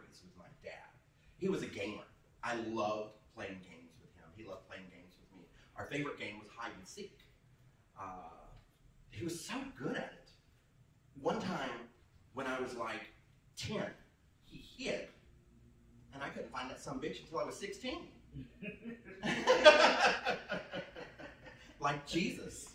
memories with my dad. He was a gamer. I loved playing games with him. He loved playing games with me. Our favorite game was hide and seek. He was so good at it. One time, when I was like 10, he hid, and I couldn't find that sumbitch until I was 16. Like Jesus.